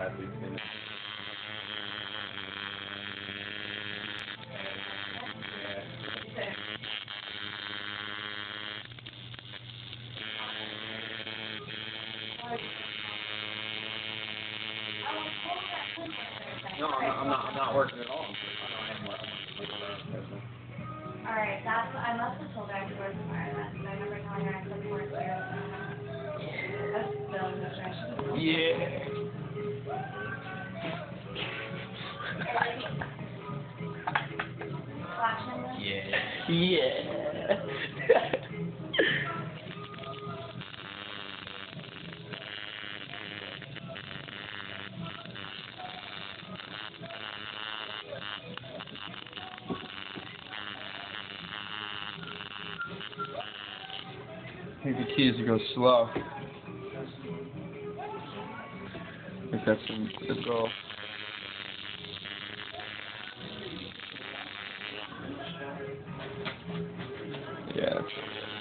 athletes in it. No, I'm not working at all. I am working. Alright, I must have told her I could work tomorrow then, because I remember telling her I couldn't work here. That's still distraction. Yeah. Watching this? Yeah. Yeah. I think the key is to go slow. I think that's the goal. Yeah.